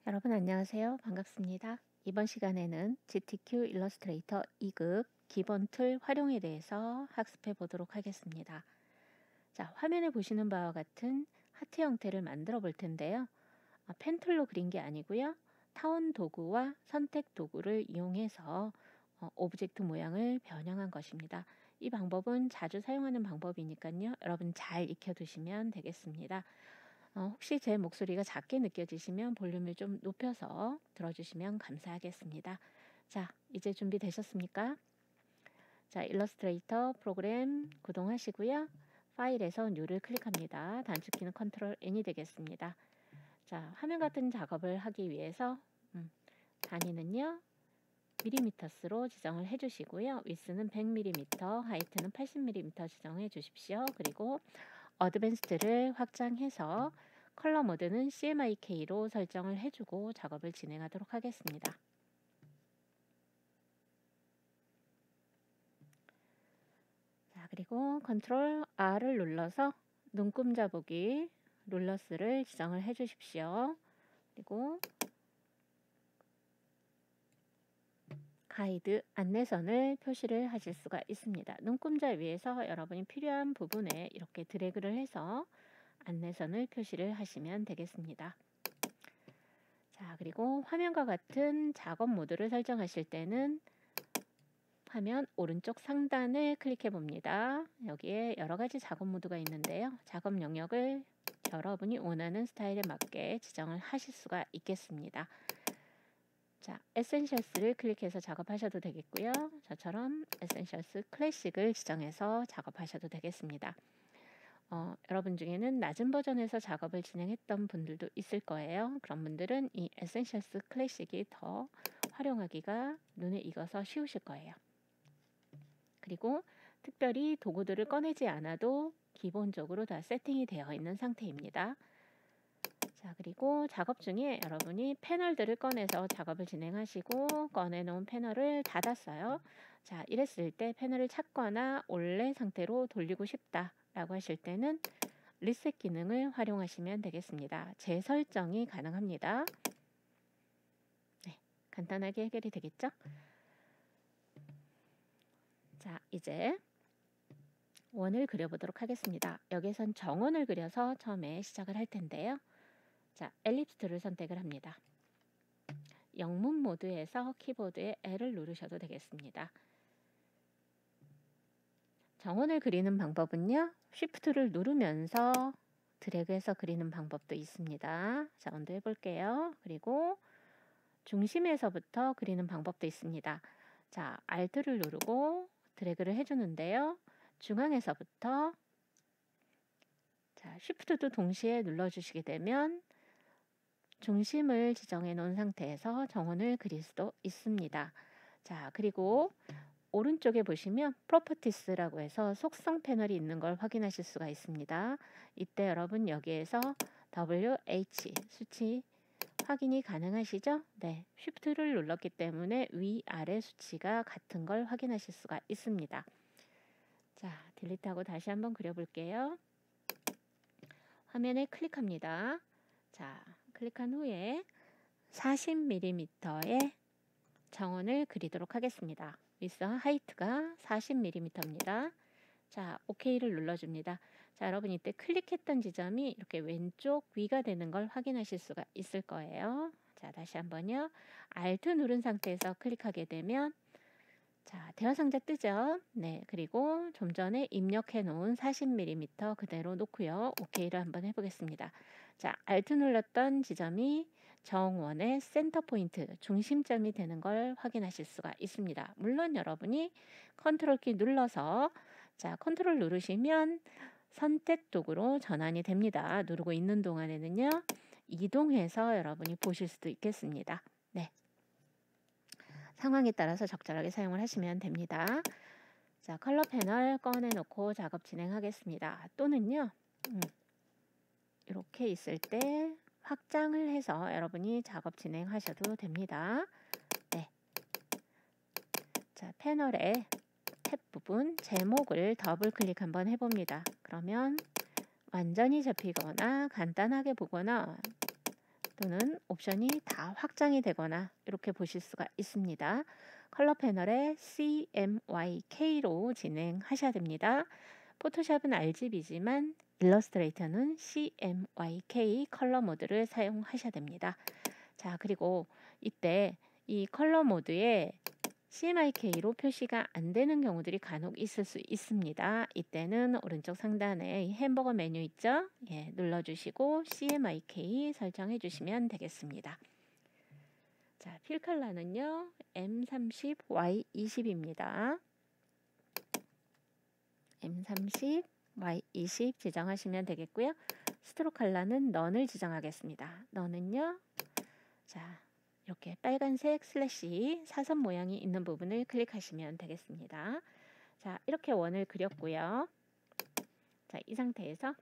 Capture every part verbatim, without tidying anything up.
여러분 안녕하세요. 반갑습니다. 이번 시간에는 지티큐 일러스트레이터 이 급 기본 틀 활용에 대해서 학습해 보도록 하겠습니다. 자, 화면에 보시는 바와 같은 하트 형태를 만들어 볼 텐데요. 아, 펜툴로 그린 게 아니고요. 타원 도구와 선택 도구를 이용해서 어, 오브젝트 모양을 변형한 것입니다. 이 방법은 자주 사용하는 방법이니까요. 여러분 잘 익혀두시면 되겠습니다. 어, 혹시 제 목소리가 작게 느껴지시면 볼륨을 좀 높여서 들어주시면 감사하겠습니다. 자, 이제 준비되셨습니까? 자, 일러스트레이터 프로그램 구동하시고요. 파일에서 뉴를 클릭합니다. 단축키는 컨트롤 엔이 되겠습니다. 자, 화면 같은 작업을 하기 위해서 음, 단위는요. 밀리미터스로 지정을 해주시고요. 위스는 백 밀리미터, 하이트는 팔십 밀리미터 지정해 주십시오. 그리고 어드밴스드를 확장해서 컬러 모드는 씨엠와이케이로 설정을 해주고 작업을 진행하도록 하겠습니다. 자, 그리고 컨트롤 R을 눌러서 눈금자 보기 룰러스를 지정을 해 주십시오. 그리고 가이드 안내선을 표시를 하실 수가 있습니다. 눈금자 위에서 여러분이 필요한 부분에 이렇게 드래그를 해서 안내선을 표시를 하시면 되겠습니다. 자, 그리고 화면과 같은 작업 모드를 설정하실 때는 화면 오른쪽 상단을 클릭해 봅니다. 여기에 여러 가지 작업 모드가 있는데요. 작업 영역을 여러분이 원하는 스타일에 맞게 지정을 하실 수가 있겠습니다. 자, 에센셜스를 클릭해서 작업하셔도 되겠고요. 저처럼 에센셜스 클래식을 지정해서 작업하셔도 되겠습니다. 어, 여러분 중에는 낮은 버전에서 작업을 진행했던 분들도 있을 거예요. 그런 분들은 이 에센셜스 클래식이 더 활용하기가 눈에 익어서 쉬우실 거예요. 그리고 특별히 도구들을 꺼내지 않아도 기본적으로 다 세팅이 되어 있는 상태입니다. 자, 그리고 작업 중에 여러분이 패널들을 꺼내서 작업을 진행하시고 꺼내놓은 패널을 닫았어요. 자, 이랬을 때 패널을 찾거나 원래 상태로 돌리고 싶다 라고 하실 때는 리셋 기능을 활용하시면 되겠습니다. 재설정이 가능합니다. 네, 간단하게 해결이 되겠죠? 자, 이제 원을 그려보도록 하겠습니다. 여기선 정원을 그려서 처음에 시작을 할 텐데요. 자, 엘립스 툴을 선택을 합니다. 영문 모드에서 키보드에 L을 누르셔도 되겠습니다. 정원을 그리는 방법은요. 쉬프트를 누르면서 드래그해서 그리는 방법도 있습니다. 자, 먼저 해볼게요. 그리고 중심에서부터 그리는 방법도 있습니다. 자, Alt를 누르고 드래그를 해주는데요. 중앙에서부터 자, 쉬프트도 동시에 눌러주시게 되면 중심을 지정해 놓은 상태에서 정원을 그릴 수도 있습니다. 자, 그리고 오른쪽에 보시면 프로퍼티스라고 해서 속성 패널이 있는 걸 확인하실 수가 있습니다. 이때 여러분 여기에서 더블유 에이치 수치 확인이 가능하시죠? 네, 쉬프트를 눌렀기 때문에 위아래 수치가 같은 걸 확인하실 수가 있습니다. 자, 딜리트하고 다시 한번 그려볼게요. 화면에 클릭합니다. 자, 클릭한 후에 사십 밀리미터의 정원을 그리도록 하겠습니다. 위스와 하이트가 사십 밀리미터입니다. 자, 오케이를 눌러줍니다. 자, 여러분 이때 클릭했던 지점이 이렇게 왼쪽 위가 되는 걸 확인하실 수가 있을 거예요. 자, 다시 한번요. Alt 누른 상태에서 클릭하게 되면 자, 대화 상자 뜨죠? 네, 그리고 좀 전에 입력해 놓은 사십 밀리미터 그대로 놓고요. 오케이를 한번 해보겠습니다. 자, Alt 눌렀던 지점이 정원의 센터 포인트, 중심점이 되는 걸 확인하실 수가 있습니다. 물론 여러분이 컨트롤 키 눌러서 자, 컨트롤 누르시면 선택 도구로 전환이 됩니다. 누르고 있는 동안에는요. 이동해서 여러분이 보실 수도 있겠습니다. 네. 상황에 따라서 적절하게 사용을 하시면 됩니다. 자, 컬러 패널 꺼내놓고 작업 진행하겠습니다. 또는요, 음, 이렇게 있을 때 확장을 해서 여러분이 작업 진행하셔도 됩니다. 네. 자, 패널의 탭 부분 제목을 더블 클릭 한번 해봅니다. 그러면 완전히 접히거나 간단하게 보거나 또는 옵션이 다 확장이 되거나 이렇게 보실 수가 있습니다. 컬러 패널에 씨엠와이케이로 진행하셔야 됩니다. 포토샵은 알지비지만 일러스트레이터는 씨엠와이케이 컬러 모드를 사용하셔야 됩니다. 자, 그리고 이때 이 컬러 모드에 씨엠와이케이로 표시가 안 되는 경우들이 간혹 있을 수 있습니다. 이때는 오른쪽 상단에 이 햄버거 메뉴 있죠? 예, 눌러주시고 씨엠와이케이 설정해 주시면 되겠습니다. 자, 필 컬러는요, 엠 삼십 와이 이십입니다. 엠 삼십 와이 이십 지정하시면 되겠고요. 스트로크 컬러는 넌을 지정하겠습니다. 넌은요, 자, 이렇게 빨간색 슬래시 사선 모양이 있는 부분을 클릭하시면 되겠습니다. 자, 이렇게 원을 그렸고요. 자, 이 상태에서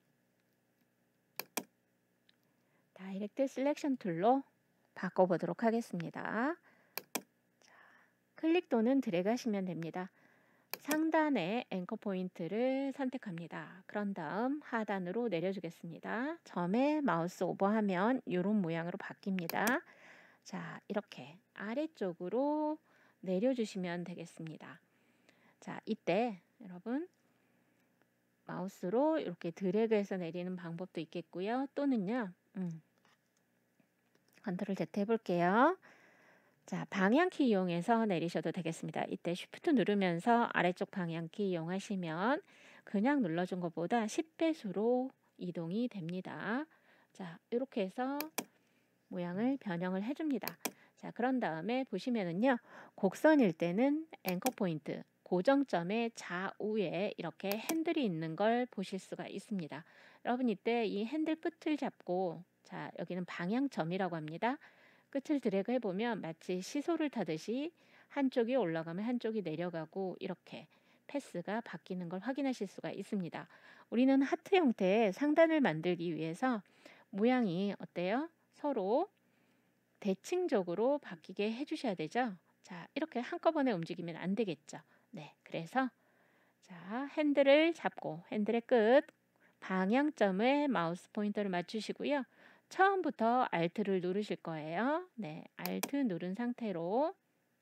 다이렉트 셀렉션 툴로 바꿔보도록 하겠습니다. 자, 클릭 또는 드래그 하시면 됩니다. 상단에 앵커 포인트를 선택합니다. 그런 다음 하단으로 내려주겠습니다. 점에 마우스 오버하면 이런 모양으로 바뀝니다. 자, 이렇게 아래쪽으로 내려주시면 되겠습니다. 자, 이때 여러분 마우스로 이렇게 드래그해서 내리는 방법도 있겠고요. 또는요, 음, 컨트롤 Z 해볼게요. 자, 방향키 이용해서 내리셔도 되겠습니다. 이때 쉬프트 누르면서 아래쪽 방향키 이용하시면 그냥 눌러준 것보다 십 배수로 이동이 됩니다. 자, 이렇게 해서 모양을 변형을 해줍니다. 자, 그런 다음에 보시면은요, 곡선일 때는 앵커 포인트, 고정점의 좌우에 이렇게 핸들이 있는 걸 보실 수가 있습니다. 여러분 이때 이 핸들 끝을 잡고, 자, 여기는 방향점이라고 합니다. 끝을 드래그 해보면 마치 시소를 타듯이 한쪽이 올라가면 한쪽이 내려가고 이렇게 패스가 바뀌는 걸 확인하실 수가 있습니다. 우리는 하트 형태의 상단을 만들기 위해서 모양이 어때요? 서로 대칭적으로 바뀌게 해주셔야 되죠. 자, 이렇게 한꺼번에 움직이면 안 되겠죠. 네, 그래서 자, 핸들을 잡고 핸들의 끝 방향점에 마우스 포인터를 맞추시고요. 처음부터 알트를 누르실 거예요. 네, 알트 누른 상태로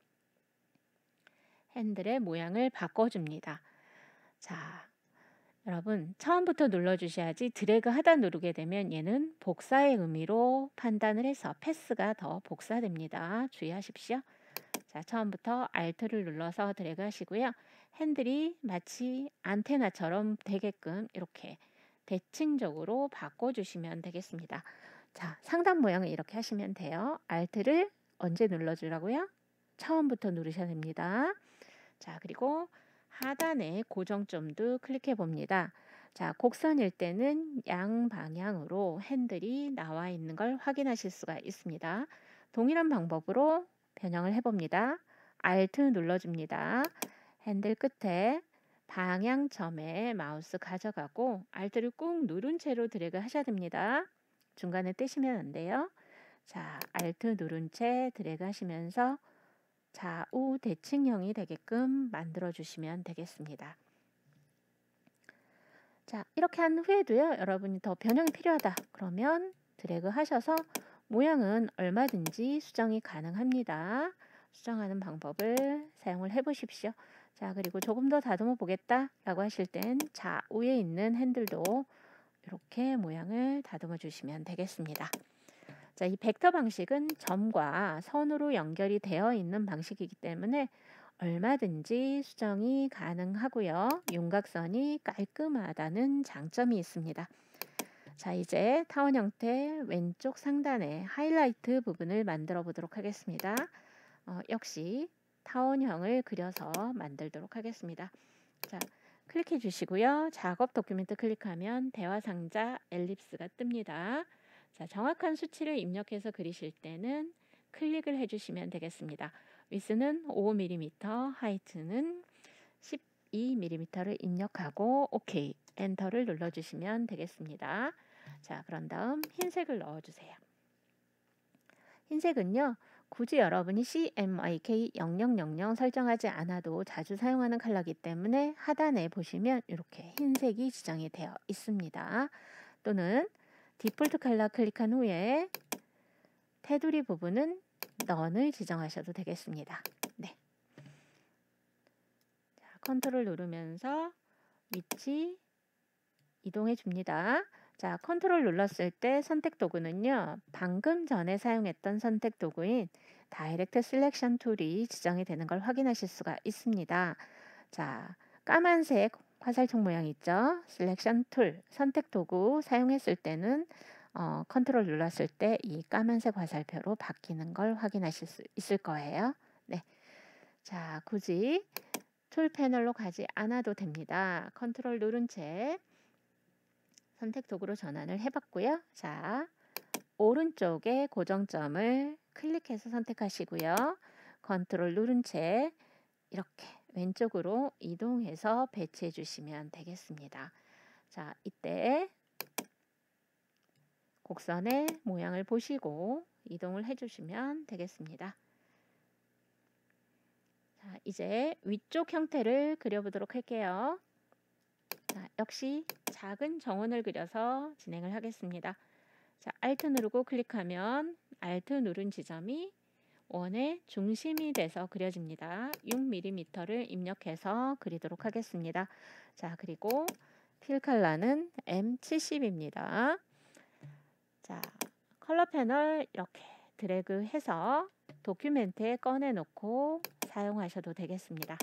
핸들의 모양을 바꿔줍니다. 자, 여러분 처음부터 눌러주셔야지 드래그 하다 누르게 되면 얘는 복사의 의미로 판단을 해서 패스가 더 복사됩니다. 주의하십시오. 자, 처음부터 알트를 눌러서 드래그 하시고요. 핸들이 마치 안테나처럼 되게끔 이렇게 대칭적으로 바꿔주시면 되겠습니다. 자, 상단 모양을 이렇게 하시면 돼요. 알트를 언제 눌러주라고요? 처음부터 누르셔야 됩니다. 자, 그리고 하단에 고정점도 클릭해 봅니다. 자, 곡선일 때는 양방향으로 핸들이 나와 있는 걸 확인하실 수가 있습니다. 동일한 방법으로 변형을 해봅니다. 알트 눌러줍니다. 핸들 끝에 방향점에 마우스 가져가고 알트를 꾹 누른 채로 드래그 하셔야 됩니다. 중간에 떼시면 안 돼요. 자, 알트 누른 채 드래그 하시면서 좌우 대칭형이 되게끔 만들어 주시면 되겠습니다. 자, 이렇게 한 후에도요, 여러분이 더 변형이 필요하다 그러면 드래그 하셔서 모양은 얼마든지 수정이 가능합니다. 수정하는 방법을 사용을 해 보십시오. 자, 그리고 조금 더 다듬어 보겠다 라고 하실 땐 좌우에 있는 핸들도 이렇게 모양을 다듬어 주시면 되겠습니다. 자, 이 벡터 방식은 점과 선으로 연결이 되어 있는 방식이기 때문에 얼마든지 수정이 가능하고요. 윤곽선이 깔끔하다는 장점이 있습니다. 자, 이제 타원 형태 왼쪽 상단에 하이라이트 부분을 만들어 보도록 하겠습니다. 어, 역시 타원형을 그려서 만들도록 하겠습니다. 자, 클릭해 주시고요. 작업 도큐멘트 클릭하면 대화 상자 엘립스가 뜹니다. 자, 정확한 수치를 입력해서 그리실 때는 클릭을 해주시면 되겠습니다. 위스는 오 밀리미터, 하이트는 십이 밀리미터를 입력하고 오케이, 엔터를 눌러주시면 되겠습니다. 자, 그런 다음 흰색을 넣어주세요. 흰색은요, 굳이 여러분이 씨엠와이케이 영영영영 설정하지 않아도 자주 사용하는 컬러이기 때문에 하단에 보시면 이렇게 흰색이 지정이 되어 있습니다. 또는 디폴트 컬러 클릭한 후에 테두리 부분은 넌을 지정하셔도 되겠습니다. 네. 자, 컨트롤 누르면서 위치 이동해 줍니다. 자, 컨트롤 눌렀을 때 선택 도구는요, 방금 전에 사용했던 선택 도구인 다이렉트 셀렉션 툴이 지정이 되는 걸 확인하실 수가 있습니다. 자, 까만색 화살촉 모양 있죠? 셀렉션 툴, 선택 도구 사용했을 때는 어, 컨트롤 눌렀을 때 이 까만색 화살표로 바뀌는 걸 확인하실 수 있을 거예요. 네. 자, 굳이 툴 패널로 가지 않아도 됩니다. 컨트롤 누른 채 선택 도구로 전환을 해봤고요. 자, 오른쪽에 고정점을 클릭해서 선택하시고요. 컨트롤 누른 채 이렇게 왼쪽으로 이동해서 배치해 주시면 되겠습니다. 자, 이때 곡선의 모양을 보시고 이동을 해주시면 되겠습니다. 자, 이제 위쪽 형태를 그려보도록 할게요. 자, 역시 작은 정원을 그려서 진행을 하겠습니다. 자, Alt 누르고 클릭하면 Alt 누른 지점이 원의 중심이 돼서 그려집니다. 육 밀리미터를 입력해서 그리도록 하겠습니다. 자, 그리고 필 컬러는 엠 칠십입니다. 자, 컬러 패널 이렇게 드래그해서 도큐멘트에 꺼내 놓고 사용하셔도 되겠습니다.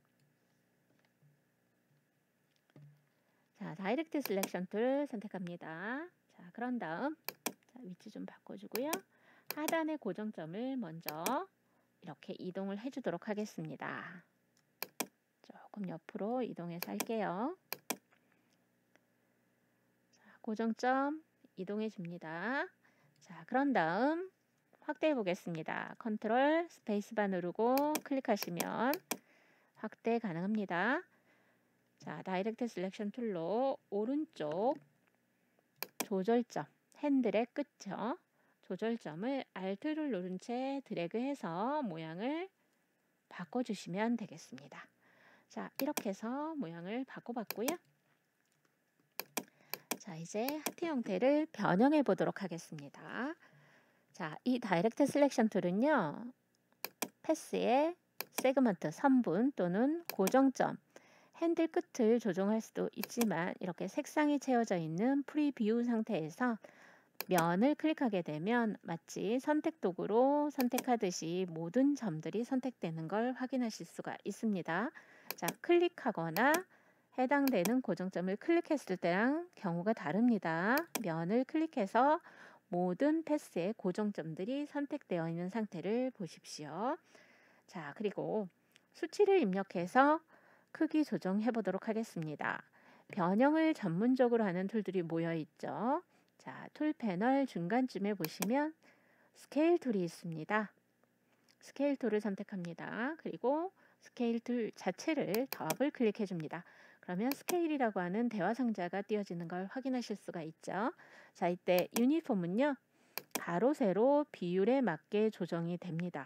자, 다이렉트 셀렉션 툴 선택합니다. 자, 그런 다음 자, 위치 좀 바꿔주고요. 하단의 고정점을 먼저 이렇게 이동을 해주도록 하겠습니다. 조금 옆으로 이동해서 할게요. 자, 고정점 이동해 줍니다. 자, 그런 다음 확대해 보겠습니다. 컨트롤 스페이스바 누르고 클릭하시면 확대 가능합니다. 자, 다이렉트 셀렉션 툴로 오른쪽 조절점, 핸들의 끝죠. 조절점을 Alt를 누른 채 드래그해서 모양을 바꿔주시면 되겠습니다. 자, 이렇게 해서 모양을 바꿔봤고요. 자, 이제 하트 형태를 변형해 보도록 하겠습니다. 자, 이 다이렉트 셀렉션 툴은요, 패스의 세그먼트, 선분 또는 고정점, 핸들 끝을 조정할 수도 있지만 이렇게 색상이 채워져 있는 프리뷰 상태에서 면을 클릭하게 되면 마치 선택 도구로 선택하듯이 모든 점들이 선택되는 걸 확인하실 수가 있습니다. 자, 클릭하거나 해당되는 고정점을 클릭했을 때랑 경우가 다릅니다. 면을 클릭해서 모든 패스의 고정점들이 선택되어 있는 상태를 보십시오. 자, 그리고 수치를 입력해서 크기 조정해 보도록 하겠습니다. 변형을 전문적으로 하는 툴들이 모여 있죠. 자, 툴 패널 중간쯤에 보시면 스케일 툴이 있습니다. 스케일 툴을 선택합니다. 그리고 스케일 툴 자체를 더블 클릭해 줍니다. 그러면 스케일이라고 하는 대화 상자가 띄어지는 걸 확인하실 수가 있죠. 자, 이때 유니폼은요, 가로 세로 비율에 맞게 조정이 됩니다.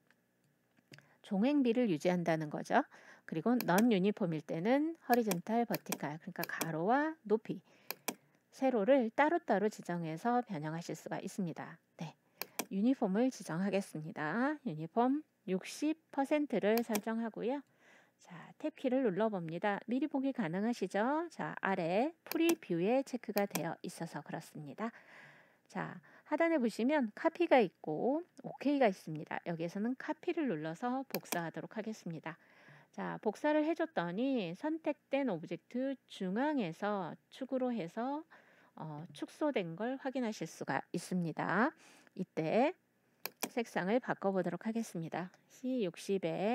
종횡비를 유지한다는 거죠. 그리고 넌 유니폼일 때는 허리젠탈, 버티칼, 그러니까 가로와 높이, 세로를 따로따로 지정해서 변형하실 수가 있습니다. 네, 유니폼을 지정하겠습니다. 유니폼 육십 퍼센트를 설정하고요. 자, 탭키를 눌러봅니다. 미리 보기 가능하시죠? 자, 아래 프리뷰에 체크가 되어 있어서 그렇습니다. 자, 하단에 보시면 카피가 있고 오케이가 있습니다. 여기에서는 카피를 눌러서 복사하도록 하겠습니다. 자, 복사를 해줬더니 선택된 오브젝트 중앙에서 축으로 해서 어, 축소된 걸 확인하실 수가 있습니다. 이때 색상을 바꿔보도록 하겠습니다. 씨 육십에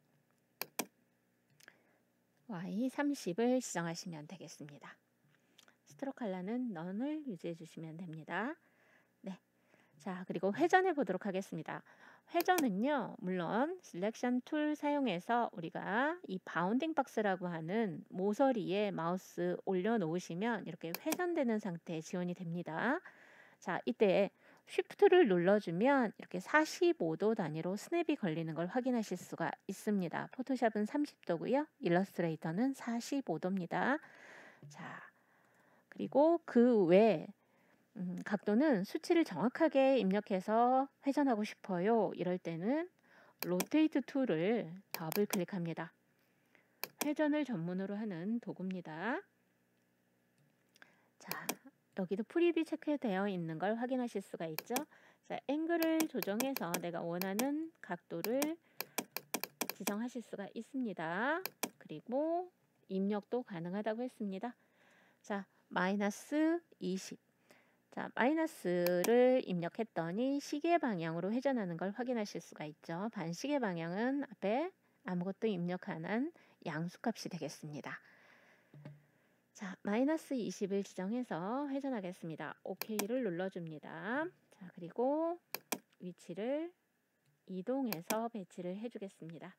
와이 삼십을 지정하시면 되겠습니다. 스트로크 컬러는 넌을 유지해 주시면 됩니다. 네. 자, 그리고 회전해 보도록 하겠습니다. 회전은요, 물론 셀렉션 툴 사용해서 우리가 이 바운딩 박스라고 하는 모서리에 마우스 올려 놓으시면 이렇게 회전되는 상태에 지원이 됩니다. 자, 이때 쉬프트를 눌러주면 이렇게 사십오 도 단위로 스냅이 걸리는 걸 확인하실 수가 있습니다. 포토샵은 삼십 도고요. 일러스트레이터는 사십오 도입니다. 자, 그리고 그 외에 음, 각도는 수치를 정확하게 입력해서 회전하고 싶어요. 이럴 때는 로테이트 툴을 더블 클릭합니다. 회전을 전문으로 하는 도구입니다. 자, 여기도 프리뷰 체크되어 있는 걸 확인하실 수가 있죠. 자, 앵글을 조정해서 내가 원하는 각도를 지정하실 수가 있습니다. 그리고 입력도 가능하다고 했습니다. 자, 마이너스 이십. 자, 마이너스를 입력했더니 시계 방향으로 회전하는 걸 확인하실 수가 있죠. 반시계 방향은 앞에 아무것도 입력 안 한 양수값이 되겠습니다. 자, 마이너스 이십을 지정해서 회전하겠습니다. 오케이를 눌러줍니다. 자, 그리고 위치를 이동해서 배치를 해주겠습니다.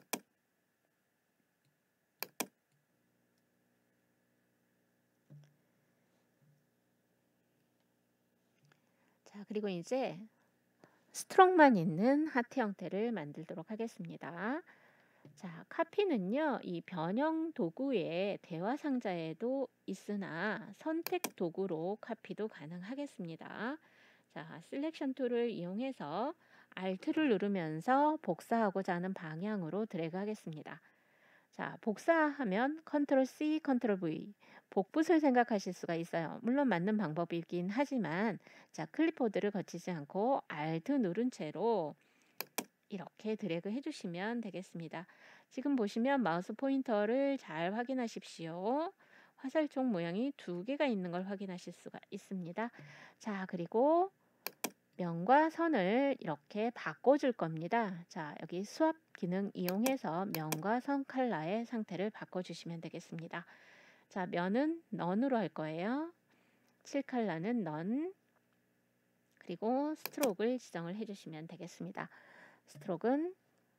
자, 그리고 이제 스트로크만 있는 하트 형태를 만들도록 하겠습니다. 자, 카피는요, 이 변형 도구의 대화 상자에도 있으나 선택 도구로 카피도 가능하겠습니다. 자, 셀렉션 툴을 이용해서 Alt를 누르면서 복사하고자 하는 방향으로 드래그 하겠습니다. 자, 복사하면 컨트롤 씨, 컨트롤 브이, 복붙을 생각하실 수가 있어요. 물론 맞는 방법이긴 하지만 자, 클립보드를 거치지 않고 Alt 누른 채로 이렇게 드래그 해주시면 되겠습니다. 지금 보시면 마우스 포인터를 잘 확인하십시오. 화살촉 모양이 두 개가 있는 걸 확인하실 수가 있습니다. 자, 그리고 면과 선을 이렇게 바꿔줄 겁니다. 자, 여기 스왑 기능 이용해서 면과 선 컬러의 상태를 바꿔주시면 되겠습니다. 자, 면은 넌으로 할 거예요. 칠 컬러는 넌, 그리고 스트로크를 지정을 해주시면 되겠습니다. 스트로크는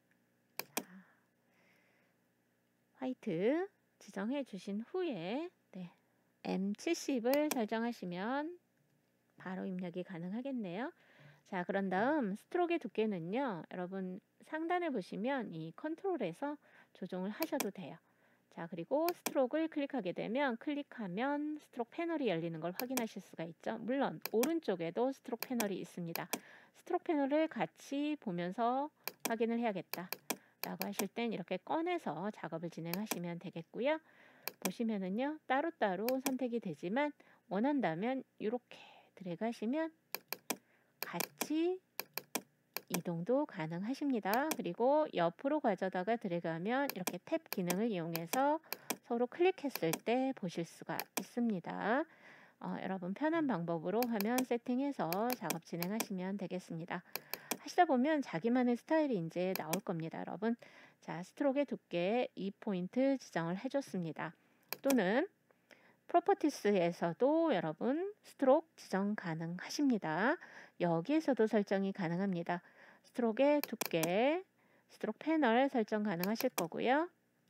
화이트 지정해 주신 후에 네, 엠 칠십을 설정하시면 바로 입력이 가능하겠네요. 자, 그런 다음 스트로크의 두께는요, 여러분 상단에 보시면 이 컨트롤에서 조정을 하셔도 돼요. 자, 그리고 스트로크를 클릭하게 되면 클릭하면 스트로크 패널이 열리는 걸 확인하실 수가 있죠. 물론 오른쪽에도 스트로크 패널이 있습니다. 스트로크 패널을 같이 보면서 확인을 해야겠다 라고 하실 땐 이렇게 꺼내서 작업을 진행하시면 되겠고요. 보시면은요, 따로따로 선택이 되지만 원한다면 이렇게 드래그 하시면 같이 이동도 가능하십니다. 그리고 옆으로 가져다가 드래그하면 이렇게 탭 기능을 이용해서 서로 클릭했을 때 보실 수가 있습니다. 어, 여러분 편한 방법으로 화면 세팅해서 작업 진행하시면 되겠습니다. 하시다 보면 자기만의 스타일이 이제 나올 겁니다, 여러분. 자, 스트로크의 두께 이 포인트 지정을 해줬습니다. 또는 프로퍼티스에서도 여러분 스트로크 지정 가능하십니다. 여기에서도 설정이 가능합니다. 스트로크의 두께, 스트로크 패널 설정 가능하실 거고요.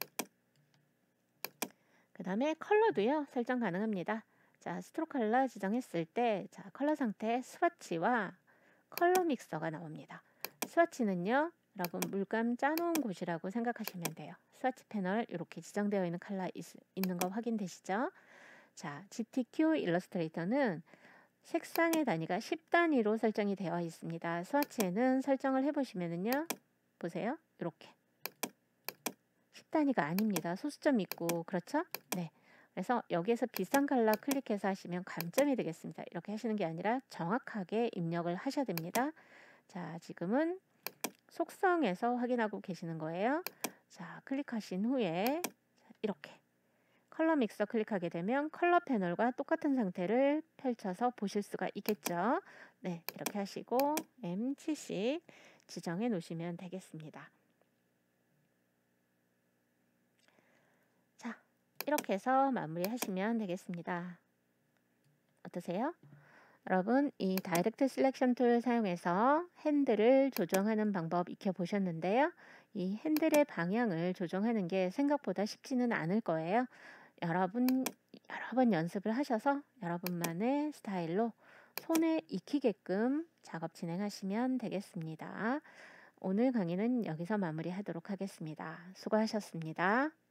그 다음에 컬러도요, 설정 가능합니다. 자, 스트로크 컬러 지정했을 때, 자, 컬러 상태 스와치와 컬러 믹서가 나옵니다. 스와치는요, 여러분 물감 짜놓은 곳이라고 생각하시면 돼요. 스와치 패널 이렇게 지정되어 있는 컬러 있, 있는 거 확인되시죠? 자, 지티큐 일러스트레이터는 색상의 단위가 십 단위로 설정이 되어 있습니다. 스와치에는 설정을 해보시면은요, 보세요, 이렇게 십 단위가 아닙니다. 소수점 있고, 그렇죠? 네. 그래서 여기에서 비싼 컬러 클릭해서 하시면 감점이 되겠습니다. 이렇게 하시는 게 아니라 정확하게 입력을 하셔야 됩니다. 자, 지금은 속성에서 확인하고 계시는 거예요. 자, 클릭하신 후에 이렇게 컬러 믹서 클릭하게 되면 컬러 패널과 똑같은 상태를 펼쳐서 보실 수가 있겠죠. 네, 이렇게 하시고 엠 칠십 지정해 놓으시면 되겠습니다. 자, 이렇게 해서 마무리 하시면 되겠습니다. 어떠세요? 여러분, 이 다이렉트 셀렉션 툴 사용해서 핸들을 조정하는 방법 익혀보셨는데요. 이 핸들의 방향을 조정하는 게 생각보다 쉽지는 않을 거예요. 여러분, 여러 번 연습을 하셔서 여러분만의 스타일로 손에 익히게끔 작업 진행하시면 되겠습니다. 오늘 강의는 여기서 마무리하도록 하겠습니다. 수고하셨습니다.